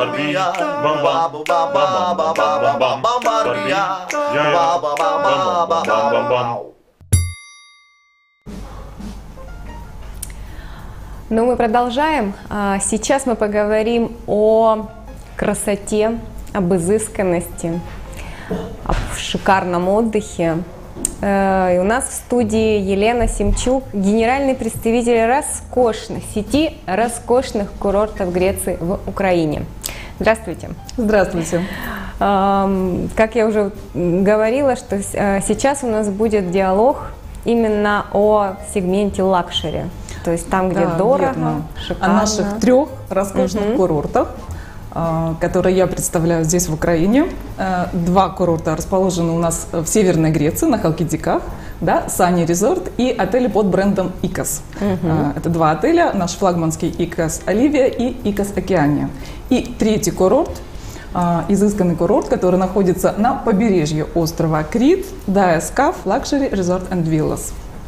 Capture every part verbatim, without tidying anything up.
Barbie, bam bam, bam bam bam bam bam bam, Barbie, yeah yeah, bam bam bam bam bam. Ну, мы продолжаем. Сейчас мы поговорим о красоте, об изысканности, о шикарном отдыхе. И у нас в студии Елена Семчук, генеральный представитель роскошных сети роскошных курортов Греции в Украине. Здравствуйте. Здравствуйте. Как я уже говорила, что сейчас у нас будет диалог именно о сегменте лакшери. То есть там, где да, дорого, верно. Шикарно. О наших трех роскошных угу. курортах, которые я представляю здесь, в Украине. Два курорта расположены у нас в Северной Греции, на Халкидиках, да, Сани Резорт и отели под брендом Икос. Угу. Это два отеля, наш флагманский Икос Оливия и Икос Океания. И третий курорт, изысканный курорт, который находится на побережье острова Крит, ДАЭСКАФ Luxury Resort and Villas.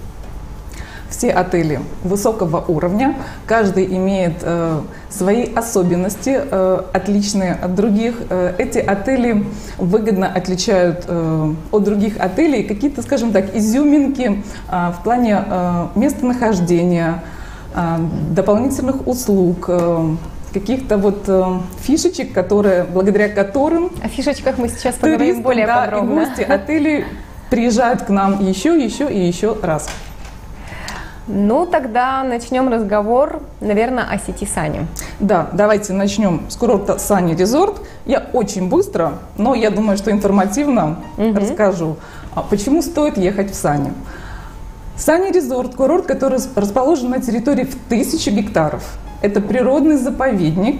Все отели высокого уровня, каждый имеет э, свои особенности, э, отличные от других. Э, эти отели выгодно отличают э, от других отелей какие-то, скажем так, изюминки э, в плане э, местонахождения, э, дополнительных услуг, э, каких-то вот э, фишечек, которые, благодаря которым о фишечках мы сейчас поговорим туристы, более да, подробно. И гости отелей приезжают к нам еще, еще и еще раз. Ну, тогда начнем разговор, наверное, о сети Сани. Да, давайте начнем с курорта Сани Резорт. Я очень быстро, но я думаю, что информативно угу. расскажу, почему стоит ехать в Сани. Сани Резорт – курорт, который расположен на территории в тысячу гектаров. Это природный заповедник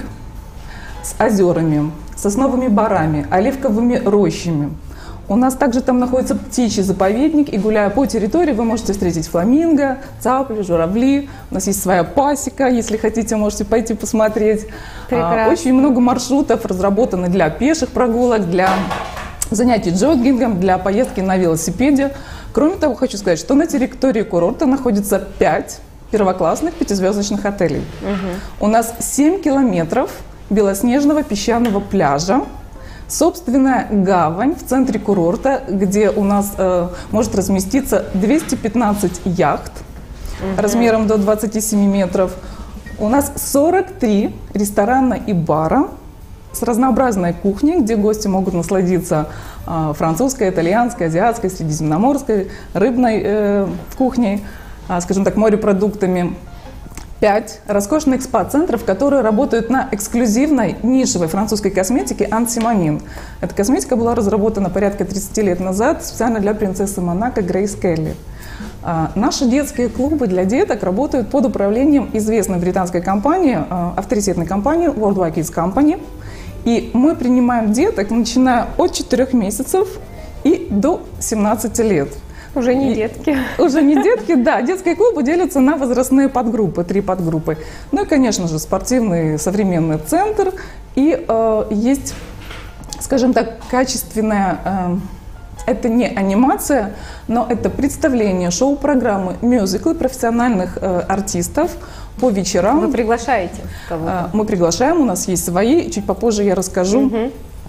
с озерами, сосновыми барами, оливковыми рощами. У нас также там находится птичий заповедник, и гуляя по территории, вы можете встретить фламинго, цапли, журавли. У нас есть своя пасека, если хотите, можете пойти посмотреть. Прекрасно. Очень много маршрутов разработаны для пеших прогулок, для занятий джогингом, для поездки на велосипеде. Кроме того, хочу сказать, что на территории курорта находится пять первоклассных пятизвездочных отелей. Угу. У нас семь километров белоснежного песчаного пляжа, собственная гавань в центре курорта, где у нас э, может разместиться двести пятнадцать яхт угу. размером до двадцати семи метров. У нас сорок три ресторана и бара с разнообразной кухней, где гости могут насладиться э, французской, итальянской, азиатской, средиземноморской, рыбной э, кухней, э, скажем так, морепродуктами. Пять роскошных спа-центров, которые работают на эксклюзивной нишевой французской косметике Ансиманин. Эта косметика была разработана порядка тридцати лет назад специально для принцессы Монако Грейс Келли. А, наши детские клубы для деток работают под управлением известной британской компании, а, авторитетной компании Worldwide Kids Company. И мы принимаем деток, начиная от четырёх месяцев и до семнадцати лет. Уже не и, детки. Уже не детки, да. Детские клубы делятся на возрастные подгруппы, три подгруппы. Ну и, конечно же, спортивный современный центр. И э, есть, скажем так, качественная, э, это не анимация, но это представление, шоу-программы, мюзиклы профессиональных э, артистов по вечерам. Вы приглашаете кого-то? Э, мы приглашаем, у нас есть свои. Чуть попозже я расскажу угу. э,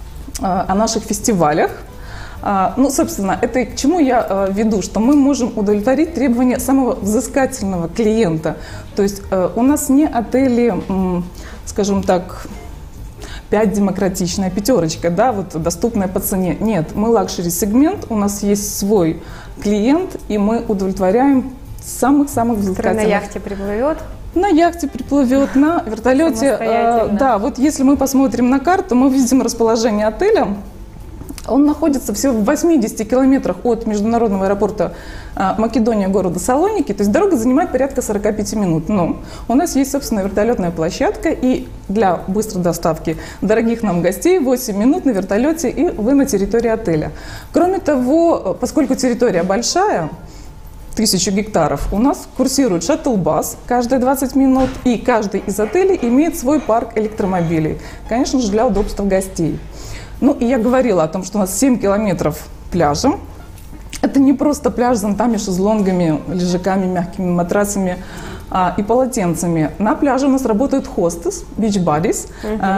о наших фестивалях. Ну, собственно, это к чему я веду, что мы можем удовлетворить требования самого взыскательного клиента. То есть у нас не отели, скажем так, пять демократичная пятерочка, да, вот доступная по цене. Нет, мы лакшери-сегмент, у нас есть свой клиент, и мы удовлетворяем самых-самых взыскательных. Который на яхте приплывет? На яхте приплывет, на вертолете. Да, вот если мы посмотрим на карту, мы видим расположение отеля. Он находится всего в восьмидесяти километрах от международного аэропорта Македония города Салоники, то есть дорога занимает порядка сорока пяти минут. Но у нас есть собственная вертолетная площадка, и для быстрой доставки дорогих нам гостей восемь минут на вертолете, и вы на территории отеля. Кроме того, поскольку территория большая, тысячу гектаров, у нас курсирует шаттл-бас каждые двадцать минут, и каждый из отелей имеет свой парк электромобилей, конечно же, для удобства гостей. Ну, и я говорила о том, что у нас семь километров пляжа. Это не просто пляж с зонтами, шезлонгами, лежаками, мягкими матрасами а, и полотенцами. На пляже у нас работают хостес, beach buddies. Uh-huh. а,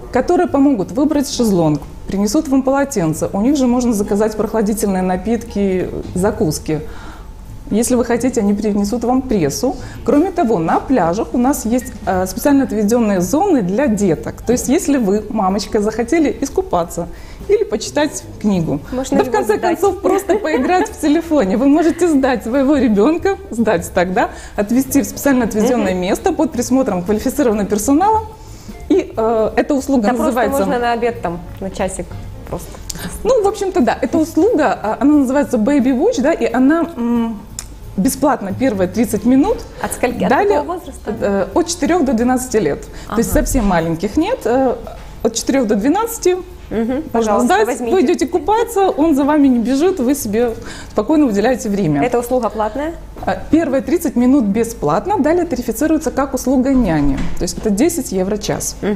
которые помогут выбрать шезлонг, принесут вам полотенце. У них же можно заказать прохладительные напитки, закуски. Если вы хотите, они принесут вам прессу. Кроме того, на пляжах у нас есть э, специально отведенные зоны для деток. То есть, если вы, мамочка, захотели искупаться или почитать книгу, можно да в конце сдать. концов просто поиграть в телефоне, вы можете сдать своего ребенка, сдать тогда, отвезти в специально отведенное место под присмотром квалифицированного персонала. И э, эта услуга Да называется... просто можно на обед там, на часик просто. Ну, в общем-то, да, эта услуга, она называется Baby Watch, да, и она... М- бесплатно первые тридцать минут. От скольки? От Далее, какого возраста? Э, от четырёх до двенадцати лет. Ага. То есть совсем маленьких нет. Э, от четырёх до двенадцати Угу, можно сдать. возьмите. Вы идете купаться, он за вами не бежит, вы себе спокойно уделяете время. Это услуга платная? Э, Первые тридцать минут бесплатно, далее тарифицируется как услуга няни. То есть это десять евро в час. Угу.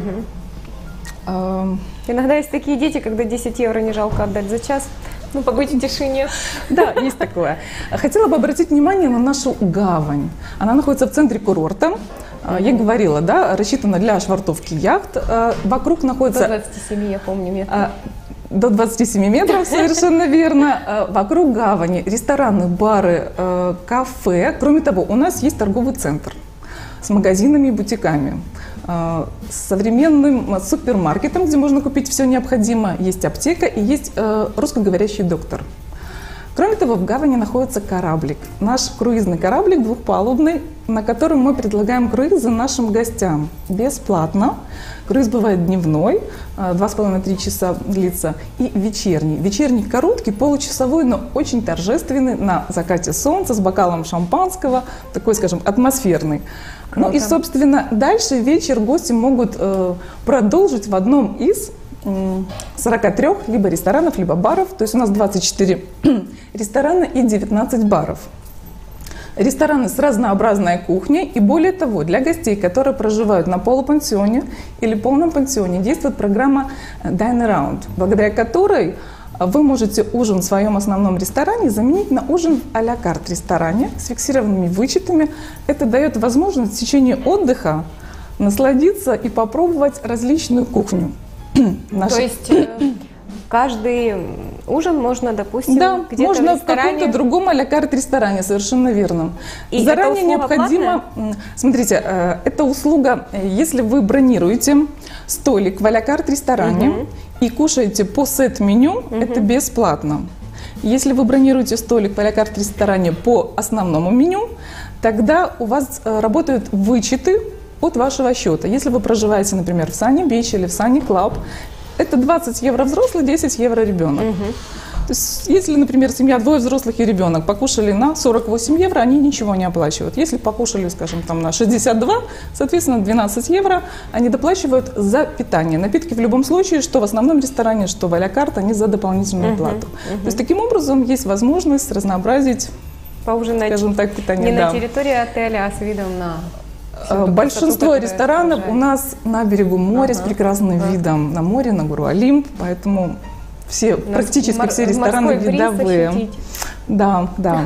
Э, Иногда есть такие дети, когда десять евро не жалко отдать за час. Ну, побыть в тишине. Да, есть такое. Хотела бы обратить внимание на нашу гавань. Она находится в центре курорта. Я говорила, да, рассчитана для швартовки яхт. Вокруг находится... До двадцати семи, я помню, метров. До двадцати семи метров, совершенно верно. Вокруг гавани рестораны, бары, кафе. Кроме того, у нас есть торговый центр с магазинами и бутиками, с современным супермаркетом, где можно купить все необходимое. Есть аптека и есть русскоговорящий доктор. Кроме того, в гавани находится кораблик. Наш круизный кораблик двухпалубный, на котором мы предлагаем круизы нашим гостям бесплатно. Круиз бывает дневной, два с половиной-три часа длится, и вечерний. Вечерний короткий, получасовой, но очень торжественный, на закате солнца, с бокалом шампанского, такой, скажем, атмосферный. Ну и, собственно, дальше вечер гости могут э, продолжить в одном из э, сорока трёх либо ресторанов, либо баров. То есть у нас двадцать четыре ресторана и девятнадцать баров. Рестораны с разнообразной кухней, и более того, для гостей, которые проживают на полупансионе или полном пансионе, действует программа Dine Around, благодаря которой вы можете ужин в своем основном ресторане заменить на ужин в а-ля карт ресторане с фиксированными вычетами. Это дает возможность в течение отдыха насладиться и попробовать различную кухню. То есть э, каждый ужин можно, допустим, да, где-то можно в ресторане... в каком-то другом а-ля карт ресторане, совершенно верно. И заранее эта услуга необходимо, платная? Смотрите, э, эта услуга, если вы бронируете столик в а-ля карт ресторане, угу. и кушаете по сет-меню, угу. это бесплатно. Если вы бронируете столик в а-ля карт ресторане по основному меню, тогда у вас э, работают вычеты от вашего счета. Если вы проживаете, например, в Sunny Beach или в Sunny Club, это двадцать евро взрослый, десять евро ребенок. Угу. То есть, если, например, семья двое взрослых и ребенок покушали на сорок восемь евро, они ничего не оплачивают. Если покушали, скажем, там на шестьдесят два, соответственно, двенадцать евро они доплачивают за питание. Напитки в любом случае, что в основном ресторане, что в а-ля карт, они за дополнительную uh-huh, плату. Uh-huh. То есть, таким образом, есть возможность разнообразить, поужинать, скажем так, питание. Не да. на территории отеля, а с видом на... Большинство красоту, ресторанов у нас на берегу моря, ага, с прекрасным ага. видом на море, на гору Олимп, поэтому все, на практически мор- все рестораны видовые. Да, да.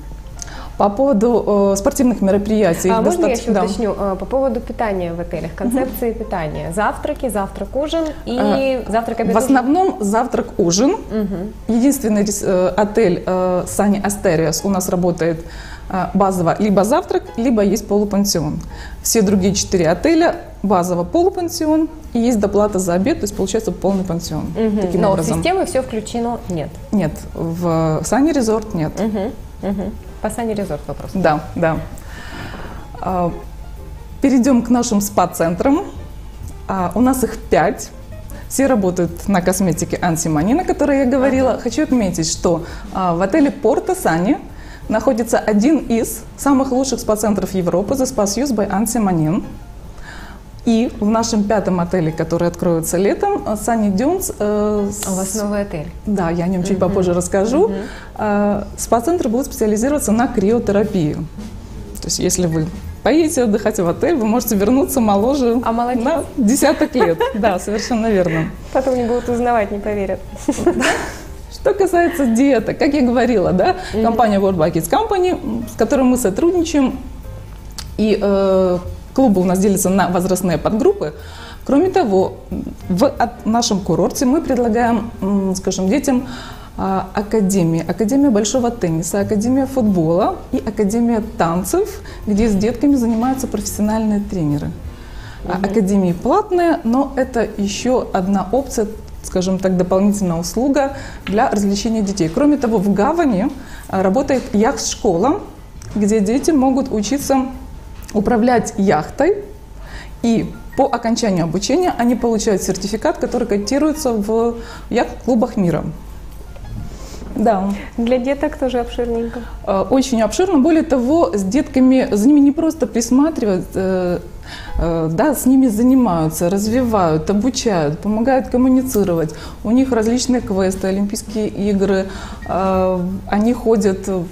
По поводу э, спортивных мероприятий. А можно я еще да. уточню? Э, по поводу питания в отелях, концепции угу. питания. Завтраки, завтрак-ужин и э, завтрак-обед. В основном завтрак-ужин. Угу. Единственный э, отель э, Sunny Asterios у нас работает э, базово либо завтрак, либо есть полупансион. Все другие четыре отеля базово полупансион и есть доплата за обед, то есть получается полный пансион. Угу. Таким Но образом. в систему все включено? Нет. Нет, в Sunny Resort нет. Угу. Угу. По Sunny Resort вопрос. Да, да. Перейдем к нашим спа-центрам. У нас их пять. Все работают на косметике Ансимани, о которой я говорила. Ага. Хочу отметить, что в отеле Порто Sunny находится один из самых лучших спа-центров Европы, The Spa Use by Ансимани. И в нашем пятом отеле, который откроется летом, Sunny Dunes... Э, с... У вас новый отель. Да, я о нем чуть uh-huh. попозже расскажу. Uh-huh. Э, спа-центр будет специализироваться на криотерапии. То есть если вы поедете отдыхать в отель, вы можете вернуться моложе а на десяток лет. Да, совершенно верно. Потом не будут узнавать, не поверят. Что касается диеты, как я говорила, да, uh-huh. компания World Buckets Company, с которой мы сотрудничаем, и... Э, клубы у нас делятся на возрастные подгруппы. Кроме того, в нашем курорте мы предлагаем, скажем, детям академии. Академия большого тенниса, академия футбола и академия танцев, где с детками занимаются профессиональные тренеры. Mm-hmm. Академии платные, но это еще одна опция, скажем так, дополнительная услуга для развлечения детей. Кроме того, в Гавани работает яхт-школа, где дети могут учиться управлять яхтой, и по окончанию обучения они получают сертификат, который котируется в яхт-клубах мира. Да. Для деток тоже обширненько. Очень обширно. Более того, с детками, за ними не просто присматривают, да, с ними занимаются, развивают, обучают, помогают коммуницировать. У них различные квесты, Олимпийские игры. Они ходят в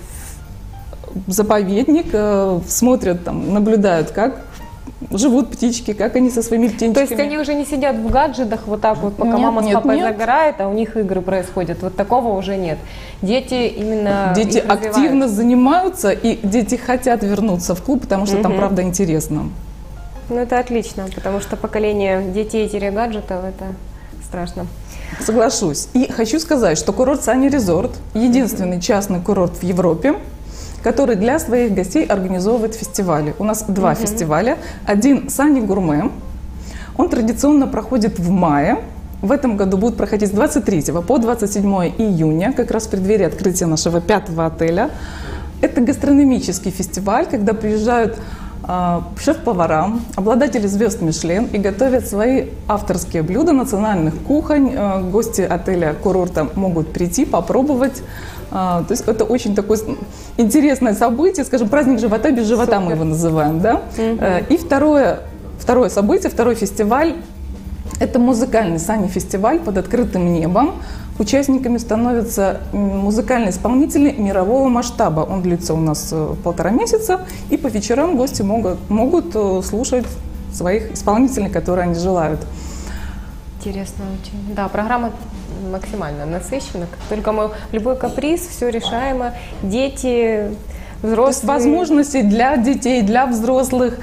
заповедник, смотрят, там, наблюдают, как живут птички, как они со своими птенчиками. То есть они уже не сидят в гаджетах вот так вот, пока нет, мама с нет, папой нет. загорает, а у них игры происходят. Вот такого уже нет. Дети именно Дети их активно занимаются, и дети хотят вернуться в клуб, потому что угу. там, правда, интересно. Ну, это отлично, потому что поколение детей-гаджетов – это страшно. Соглашусь. И хочу сказать, что курорт Sunny Resort – единственный частный курорт в Европе, который для своих гостей организовывает фестивали. У нас два mm-hmm. фестиваля. Один Sunny Gourmet. Он традиционно проходит в мае. В этом году будет проходить с двадцать третьего по двадцать седьмое июня, как раз в преддверии открытия нашего пятого отеля. Это гастрономический фестиваль, когда приезжают э, шеф-повара, обладатели звезд Мишлен и готовят свои авторские блюда национальных кухонь. Э, гости отеля, курорта могут прийти, попробовать. А, то есть это очень такое интересное событие, скажем, праздник живота без живота. Супер. Мы его называем, да? Угу. И второе, второе событие, второй фестиваль – это музыкальный Sunny-фестиваль под открытым небом. Участниками становятся музыкальные исполнители мирового масштаба. Он длится у нас полтора месяца, и по вечерам гости могут, могут слушать своих исполнителей, которые они желают. Интересно очень. Да, программа максимально насыщена. Только мы любой каприз, все решаемо. Дети, взрослые. То есть возможности для детей, для взрослых,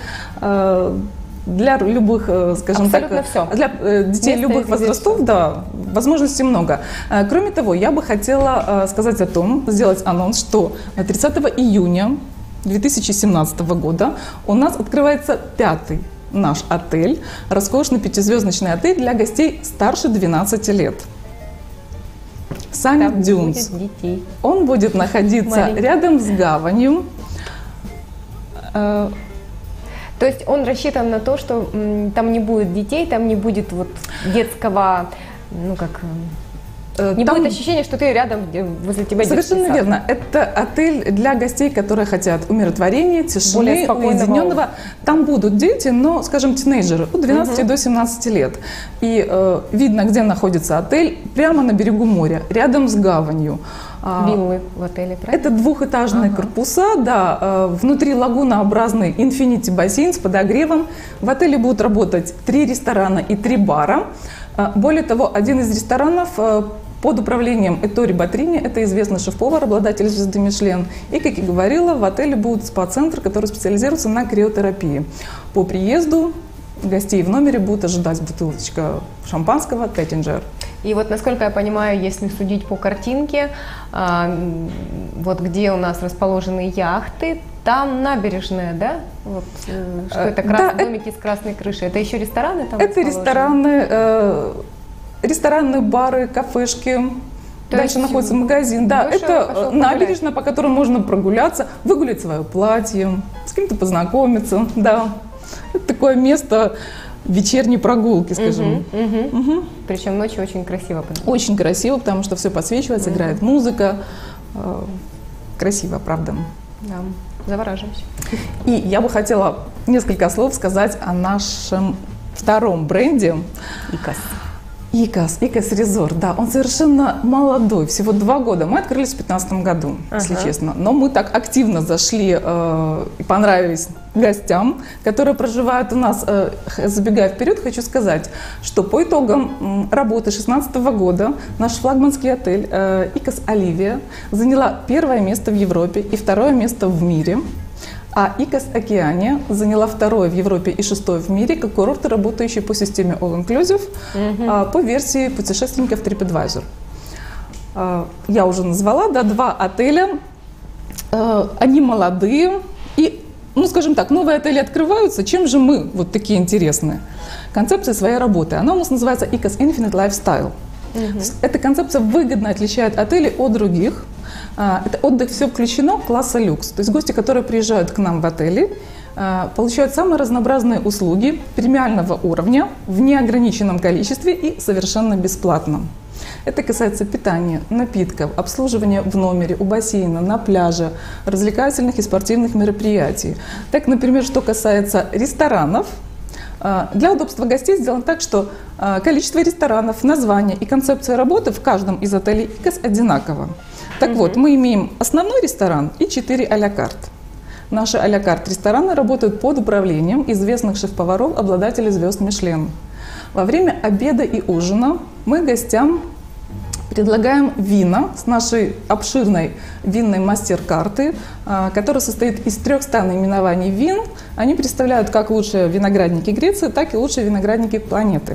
для любых, скажем абсолютно так, все. Для детей Место любых возрастов, все. Да, возможностей много. Кроме того, я бы хотела сказать о том, сделать анонс, что тридцатого июня две тысячи семнадцатого года у нас открывается пятый наш отель, роскошный пятизвездочный отель для гостей старше двенадцати лет. Sunny Dunes. Он будет находиться Маленький. рядом с гаванью. То есть он рассчитан на то, что м, там не будет детей, там не будет вот детского, ну как, не там будет ощущения, что ты рядом, возле тебя детский Совершенно сад. верно. Это отель для гостей, которые хотят умиротворения, тишины, уединенного. Там будут дети, но, скажем, тинейджеры от двенадцати угу. до семнадцати лет. И э, видно, где находится отель, прямо на берегу моря, рядом с гаванью. Виллы в отеле, правильно? Это двухэтажные ага. корпуса, да, э, внутри лагунообразный инфинити бассейн с подогревом. В отеле будут работать три ресторана и три бара. Э, более того, один из ресторанов э, под управлением Ettore Batrини, это известный шеф-повар, обладатель звезды Мишлен. И, как я говорила, в отеле будет спа-центр, который специализируется на криотерапии. По приезду гостей в номере будут ожидать бутылочка шампанского «Теттинджер». И вот, насколько я понимаю, если судить по картинке, вот где у нас расположены яхты, там набережная, да? Вот, что это крас... да, домики это... с красной крышей. Это еще рестораны там? Это рестораны, э, ресторанные бары, кафешки. То Дальше находится магазин. Да, это набережная, по которой можно прогуляться, выгулять свое платье, с кем-то познакомиться. Да. Это такое место вечерней прогулки, скажем. Угу, угу. Угу. Причем ночью очень красиво. Очень красиво, потому что все подсвечивается, угу. играет музыка. Красиво, правда. Да, завораживающе. И я бы хотела несколько слов сказать о нашем втором бренде. икос. икос, икос Resort, да, он совершенно молодой, всего два года. Мы открылись в две тысячи пятнадцатом году, ага. если честно. Но мы так активно зашли э, и понравились гостям, которые проживают у нас. Э, забегая вперед, хочу сказать, что по итогам э, работы две тысячи шестнадцатого года наш флагманский отель э, икос Оливия заняла первое место в Европе и второе место в мире. А Икос Океания заняла второе в Европе и шестое в мире как курорты, работающие по системе All Inclusive, mm-hmm. по версии путешественников TripAdvisor. Я уже назвала, да, два отеля. Они молодые и, ну, скажем так, новые отели открываются. Чем же мы вот такие интересные? Концепция своей работы. Она у нас называется Icos Infinite Lifestyle. Mm-hmm. Эта концепция выгодно отличает отели от других. Это отдых все включено класса люкс. То есть гости, которые приезжают к нам в отели, получают самые разнообразные услуги премиального уровня в неограниченном количестве и совершенно бесплатно. Это касается питания, напитков, обслуживания в номере, у бассейна, на пляже, развлекательных и спортивных мероприятий. Так, например, что касается ресторанов, для удобства гостей сделано так, что количество ресторанов, название и концепция работы в каждом из отелей Икос одинаково. Так mm-hmm. вот, мы имеем основной ресторан и четыре а-ля карт. Наши а-ля карт рестораны работают под управлением известных шеф-поваров, обладателей звезд Мишлен. Во время обеда и ужина мы гостям предлагаем вина с нашей обширной винной мастер-карты, которая состоит из трехсот наименований вин. Они представляют как лучшие виноградники Греции, так и лучшие виноградники планеты.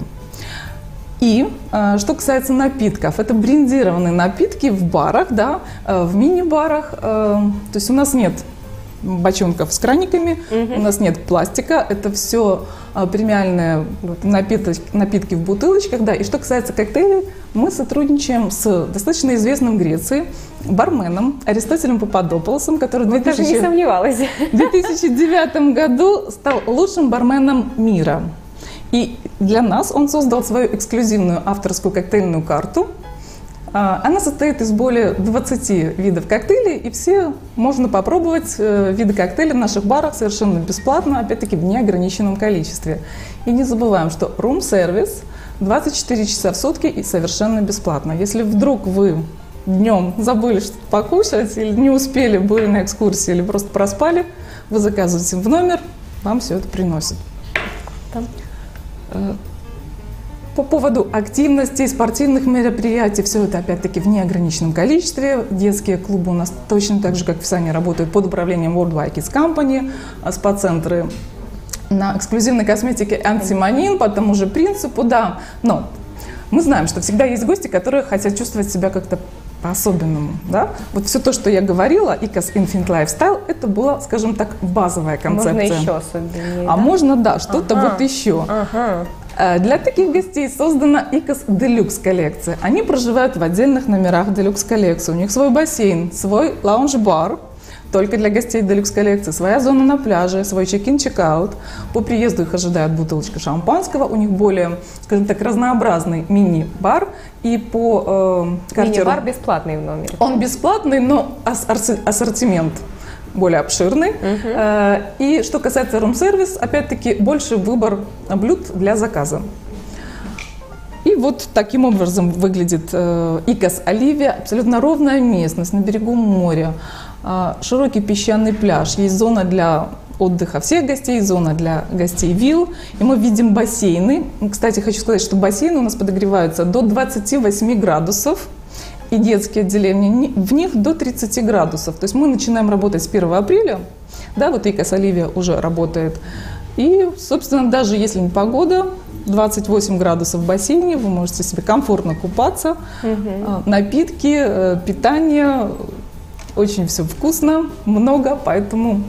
И что касается напитков, это брендированные напитки в барах, да, в мини-барах. То есть у нас нет бочонков с краниками, mm-hmm. у нас нет пластика, это все премиальные напитки, напитки в бутылочках. Да. И что касается коктейлей, мы сотрудничаем с достаточно известным в Греции барменом Аристотелем Пападополосом, который в две тысячи... даже не сомневалась. две тысячи девятом году стал лучшим барменом мира. И для нас он создал свою эксклюзивную авторскую коктейльную карту. Она состоит из более двадцати видов коктейлей, и все можно попробовать виды коктейлей в наших барах совершенно бесплатно, опять-таки в неограниченном количестве. И не забываем, что рум-сервис двадцать четыре часа в сутки и совершенно бесплатно. Если вдруг вы днем забыли что-то покушать, или не успели, были на экскурсии, или просто проспали, вы заказываете в номер, вам все это приносят. Там. По поводу активностей, спортивных мероприятий, все это опять-таки в неограниченном количестве. Детские клубы у нас точно так же, как в Сане, работают под управлением Worldwide Kids Company, спа-центры на эксклюзивной косметике Антиманин по тому же принципу, да. Но мы знаем, что всегда есть гости, которые хотят чувствовать себя как-то по-особенному, да? Вот все то, что я говорила, Icos Infinite Lifestyle, это была, скажем так, базовая концепция. Можно еще особеннее, А да? можно, да, что-то ага. вот еще. Ага. Для таких гостей создана Icos Deluxe коллекция. Они проживают в отдельных номерах Deluxe коллекции. У них свой бассейн, свой лаунж-бар, только для гостей Deluxe коллекции, своя зона на пляже, свой чек-ин, чек-аут. По приезду их ожидает бутылочка шампанского. У них более, скажем так, разнообразный мини-бар. И по э, картеру... Мини-бар бесплатный в номере. Он бесплатный, но ассортимент более обширный. Uh-huh. И что касается рум-сервис, опять-таки больше выбор блюд для заказа. И вот таким образом выглядит Икос Оливия. Абсолютно ровная местность на берегу моря, широкий песчаный пляж, есть зона для отдыха всех гостей, зона для гостей вилл. И мы видим бассейны. Кстати, хочу сказать, что бассейны у нас подогреваются до двадцати восьми градусов. И детские отделения, в них до тридцати градусов. То есть мы начинаем работать с первого апреля, да, вот Икос Оливия уже работает. И, собственно, даже если не погода, двадцать восемь градусов в бассейне, вы можете себе комфортно купаться. Угу. Напитки, питание, очень все вкусно, много, поэтому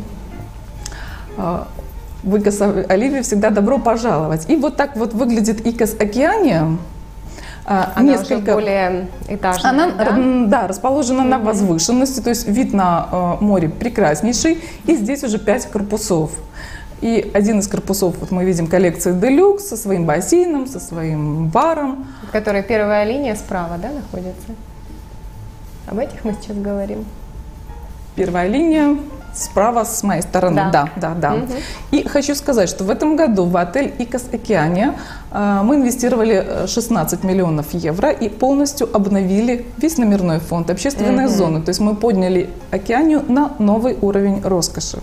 в Икос Оливию всегда добро пожаловать. И вот так вот выглядит Икос Океания. Она несколько более этажная, Она, да? да, расположена mm-hmm. на возвышенности, то есть вид на э, море прекраснейший. И здесь уже пять корпусов. И один из корпусов, вот мы видим коллекции Deluxe со своим бассейном, со своим баром. В которой первая линия справа, да, находится? Об этих мы сейчас говорим. Первая линия справа с моей стороны, да, да, да. да. Угу. И хочу сказать, что в этом году в отель Икос Океания э, мы инвестировали шестнадцать миллионов евро и полностью обновили весь номерной фонд, общественные угу. зоны. То есть мы подняли Океанию на новый уровень роскоши.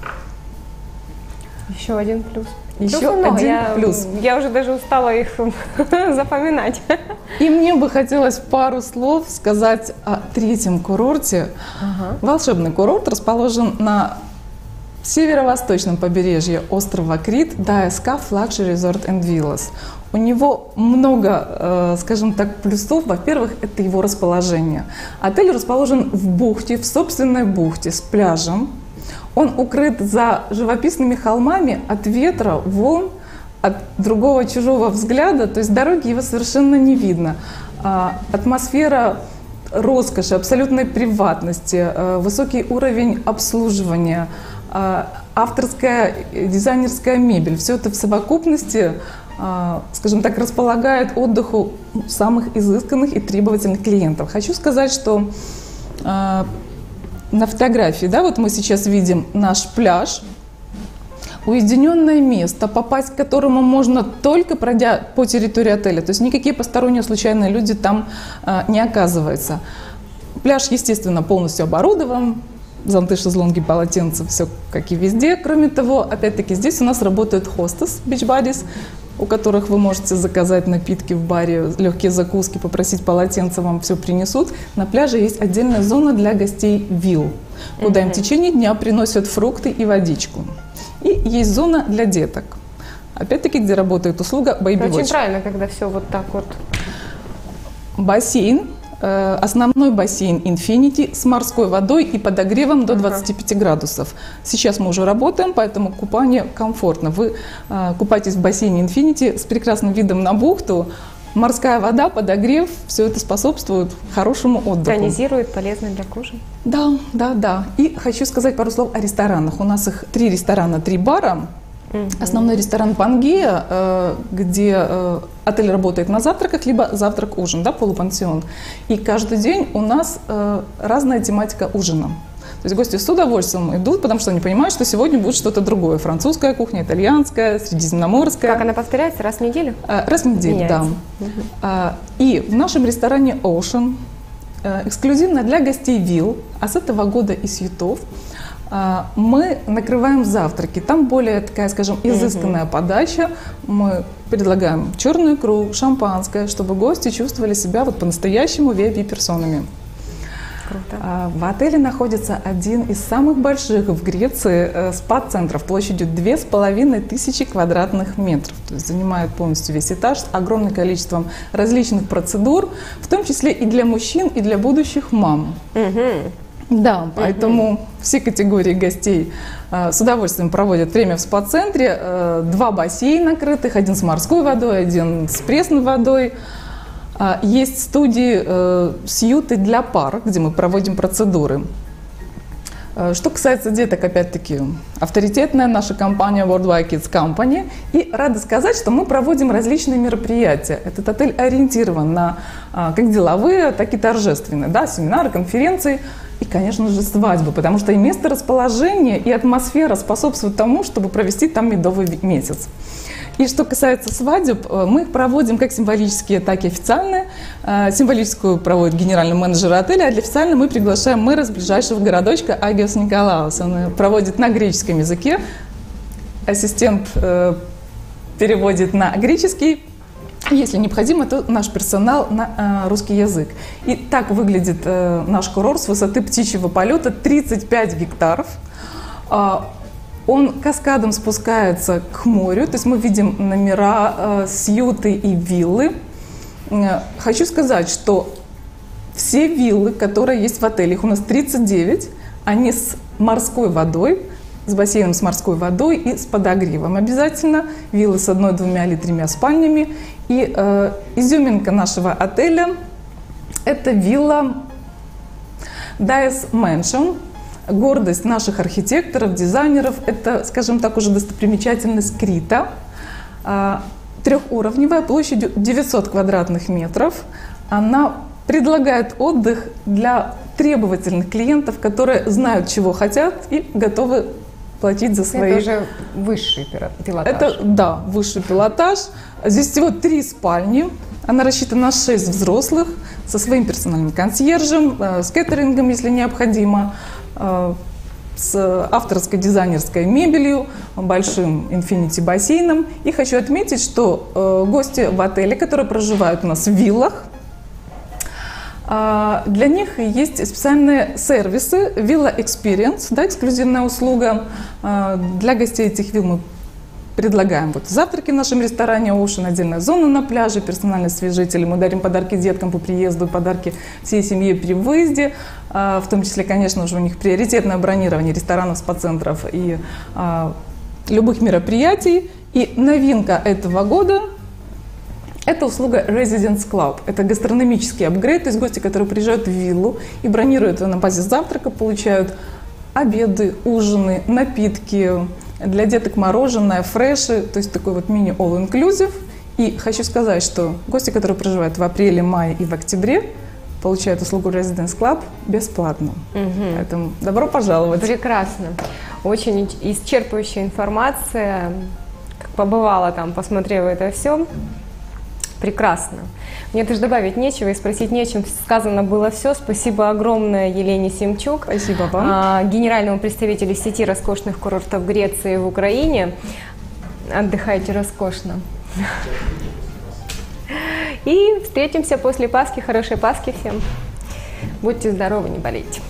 Еще один плюс. Еще плюс один я, плюс. Я уже даже устала их запоминать. И мне бы хотелось пару слов сказать о третьем курорте. Ага. Волшебный курорт расположен на северо-восточном побережье острова Крит ди эс кей Luxury Resort and Villas. У него много, скажем так, плюсов. Во-первых, это его расположение. Отель расположен в бухте, в собственной бухте с пляжем. Он укрыт за живописными холмами от ветра, волн, от другого чужого взгляда, то есть дороги его совершенно не видно. Атмосфера роскоши, абсолютной приватности, высокий уровень обслуживания, авторская дизайнерская мебель. Все это в совокупности, скажем так, располагает отдыху самых изысканных и требовательных клиентов. Хочу сказать, что на фотографии, да, вот мы сейчас видим наш пляж, уединенное место, попасть к которому можно только пройдя по территории отеля, то есть никакие посторонние случайные люди там не оказываются. Пляж, естественно, полностью оборудован. Зонты, шезлонги, полотенца, все как и везде. Кроме того, опять-таки, здесь у нас работают хостес, beach buddies, у которых вы можете заказать напитки в баре, легкие закуски, попросить полотенца, вам все принесут. На пляже есть отдельная зона для гостей вилл, куда им в течение дня приносят фрукты и водичку. И есть зона для деток. Опять-таки, где работает услуга Baby Watch. Очень правильно, когда все вот так вот. Бассейн. Основной бассейн Infinity с морской водой и подогревом до двадцати пяти градусов. Сейчас мы уже работаем, поэтому купание комфортно. Вы э, купаетесь в бассейне Infinity с прекрасным видом на бухту. Морская вода, подогрев, все это способствует хорошему отдыху. Тонизирует, полезно для кожи. Да, да, да. И хочу сказать пару слов о ресторанах. У нас их три ресторана, три бара. Mm-hmm. Основной ресторан Пангея, где отель работает на завтраках, либо завтрак-ужин, да, полупансион. И каждый день у нас разная тематика ужина. То есть гости с удовольствием идут, потому что они понимают, что сегодня будет что-то другое. Французская кухня, итальянская, средиземноморская. Как она повторяется? Раз в неделю? Раз в неделю, меняется. Да. Mm-hmm. И в нашем ресторане Ocean, эксклюзивно для гостей вилл, а с этого года и сьютов, мы накрываем завтраки. Там более такая, скажем, изысканная mm-hmm. подача. Мы предлагаем черную икру, шампанское, чтобы гости чувствовали себя вот по-настоящему ви ай пи-персонами. Круто. В отеле находится один из самых больших в Греции спа-центров площадью две с половиной тысячи квадратных метров. То есть занимает полностью весь этаж с огромным количеством различных процедур, в том числе и для мужчин, и для будущих мам. Mm-hmm. Да, поэтому uh-huh. все категории гостей э, с удовольствием проводят время в спа-центре. Э, два бассейна крытых, один с морской водой, один с пресной водой. Э, есть студии э, сьюты для пар, где мы проводим процедуры. Э, что касается деток, опять-таки, авторитетная наша компания Worldwide Kids Company. И рада сказать, что мы проводим различные мероприятия. Этот отель ориентирован на э, как деловые, так и торжественные, да, семинары, конференции. И, конечно же, свадьбы, потому что и место расположения, и атмосфера способствуют тому, чтобы провести там медовый месяц. И что касается свадеб, мы их проводим как символические, так и официальные. Символическую проводит генеральный менеджер отеля, а для официальной мы приглашаем мэра с ближайшего городочка Агиос Николаус. Он проводит на греческом языке, ассистент переводит на греческий. Если необходимо, то наш персонал на э, русский язык. И так выглядит э, наш курорт с высоты птичьего полета тридцать пять гектаров. Э, он каскадом спускается к морю, то есть мы видим номера, э, сьюты и виллы. Э, хочу сказать, что все виллы, которые есть в отеле, их у нас тридцать девять, они с морской водой, с бассейном с морской водой и с подогревом обязательно. Виллы с одной, двумя или тремя спальнями. И э, изюминка нашего отеля – это вилла Dias Mansion. Гордость наших архитекторов, дизайнеров. Это, скажем так, уже достопримечательность Крита. Э, трехуровневая, площадью девятьсот квадратных метров. Она предлагает отдых для требовательных клиентов, которые знают, чего хотят и готовы платить за свои... Это уже высший пилотаж. Это, да, высший пилотаж. Здесь всего три спальни. Она рассчитана на шесть взрослых со своим персональным консьержем, э, с кейтерингом, если необходимо, э, с авторской дизайнерской мебелью, большим Infinity бассейном. И хочу отметить, что э, гости в отеле, которые проживают у нас в виллах, Для них есть специальные сервисы, Villa Experience, да, эксклюзивная услуга. Для гостей этих вилл мы предлагаем вот завтраки в нашем ресторане Ocean, отдельная зона на пляже, персональные освежители. Мы дарим подарки деткам по приезду, подарки всей семье при выезде. В том числе, конечно же, у них приоритетное бронирование ресторанов, спа-центров и любых мероприятий. И новинка этого года – это услуга Residence Club. Это гастрономический апгрейд, то есть гости, которые приезжают в виллу и бронируют на базе завтрака, получают обеды, ужины, напитки, для деток мороженое, фреши, то есть такой вот мини all-inclusive. И хочу сказать, что гости, которые проживают в апреле, мае и в октябре, получают услугу Residence Club бесплатно. Угу. Поэтому добро пожаловать. Прекрасно. Очень исчерпывающая информация. Как побывала там, посмотрела это все. Прекрасно. Мне тоже добавить нечего и спросить нечем. Сказано было все. Спасибо огромное Елене Семчук. Спасибо вам. Генеральному представителю сети роскошных курортов Греции в Украине. Отдыхайте роскошно. И встретимся после Пасхи. Хорошей Пасхи всем. Будьте здоровы, не болейте.